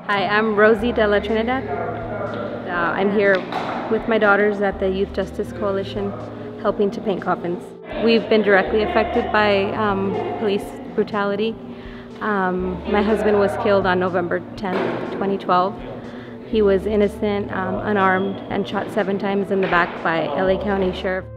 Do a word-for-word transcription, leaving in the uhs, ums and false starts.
Hi, I'm Rosie de la Trinidad. Uh, I'm here with my daughters at the Youth Justice Coalition, helping to paint coffins. We've been directly affected by um, police brutality. Um, my husband was killed on November tenth, twenty twelve. He was innocent, um, unarmed, and shot seven times in the back by L A County Sheriff.